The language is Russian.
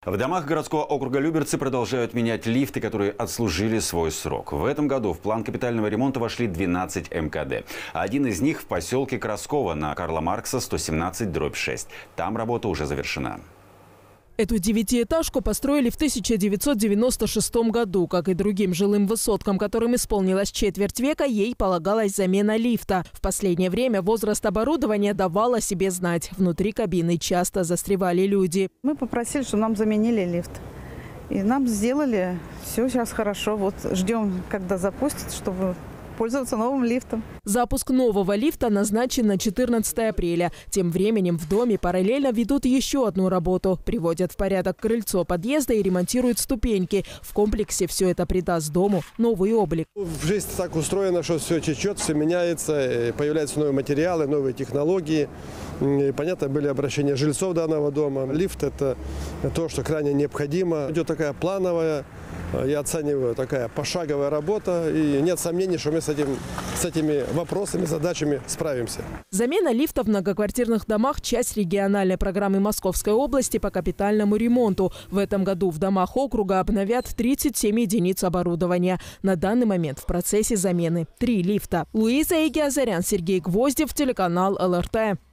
В домах городского округа Люберцы продолжают менять лифты, которые отслужили свой срок. В этом году в план капитального ремонта вошли 12 МКД. Один из них в поселке Красково на Карла Маркса 117/6. Там работа уже завершена. Эту девятиэтажку построили в 1996 году. Как и другим жилым высоткам, которым исполнилось четверть века, ей полагалась замена лифта. В последнее время возраст оборудования давал о себе знать. Внутри кабины часто застревали люди. Мы попросили, чтобы нам заменили лифт. И нам сделали. Все сейчас хорошо. Вот ждем, когда запустят, чтобы пользоваться новым лифтом. Запуск нового лифта назначен на 14 апреля. Тем временем в доме параллельно ведут еще одну работу. Приводят в порядок крыльцо подъезда и ремонтируют ступеньки. В комплексе все это придаст дому новый облик. Жизнь так устроена, что все течет, все меняется, появляются новые материалы, новые технологии. И, понятно, были обращения жильцов данного дома. Лифт – это то, что крайне необходимо. Идет такая плановая, я оцениваю, такая пошаговая работа. И нет сомнений, что мы с этими вопросами, задачами справимся. Замена лифта в многоквартирных домах – часть региональной программы Московской области по капитальному ремонту. В этом году в домах округа обновят 37 единиц оборудования. На данный момент в процессе замены 3 лифта. Луиза Егиазарян, Сергей Гвоздев, телеканал ЛРТ.